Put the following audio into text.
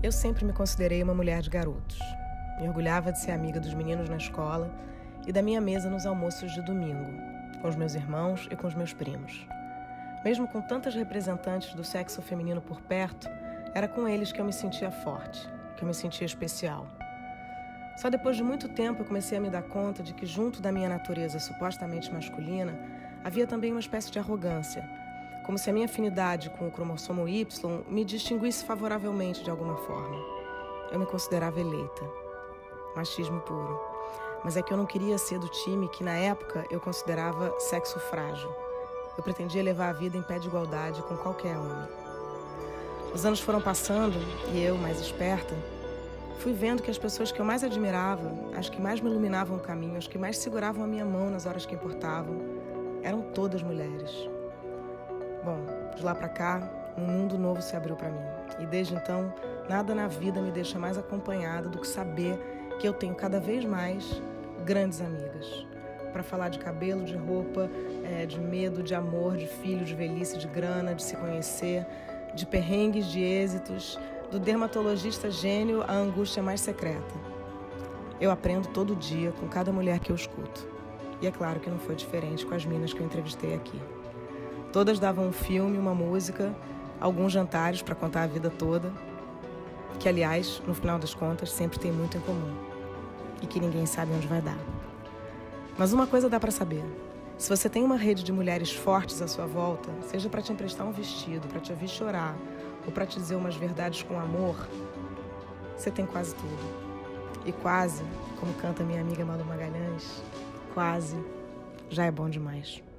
Eu sempre me considerei uma mulher de garotos. Me orgulhava de ser amiga dos meninos na escola e da minha mesa nos almoços de domingo, com os meus irmãos e com os meus primos. Mesmo com tantas representantes do sexo feminino por perto, era com eles que eu me sentia forte, que eu me sentia especial. Só depois de muito tempo eu comecei a me dar conta de que junto da minha natureza supostamente masculina, havia também uma espécie de arrogância, como se a minha afinidade com o cromossomo Y me distinguisse favoravelmente de alguma forma. Eu me considerava eleita. Machismo puro. Mas é que eu não queria ser do time que, na época, eu considerava sexo frágil. Eu pretendia levar a vida em pé de igualdade com qualquer homem. Os anos foram passando e eu, mais esperta, fui vendo que as pessoas que eu mais admirava, as que mais me iluminavam o caminho, as que mais seguravam a minha mão nas horas que importavam, eram todas mulheres. Bom, de lá pra cá, um mundo novo se abriu pra mim. E desde então, nada na vida me deixa mais acompanhada do que saber que eu tenho cada vez mais grandes amigas. Pra falar de cabelo, de roupa, de medo, de amor, de filho, de velhice, de grana, de se conhecer, de perrengues, de êxitos, do dermatologista gênio à angústia mais secreta. Eu aprendo todo dia com cada mulher que eu escuto. E é claro que não foi diferente com as minas que eu entrevistei aqui. Todas davam um filme, uma música, alguns jantares para contar a vida toda, que, aliás, no final das contas, sempre tem muito em comum e que ninguém sabe onde vai dar. Mas uma coisa dá para saber. Se você tem uma rede de mulheres fortes à sua volta, seja para te emprestar um vestido, para te ouvir chorar ou para te dizer umas verdades com amor, você tem quase tudo. E quase, como canta minha amiga Malu Magalhães, quase já é bom demais.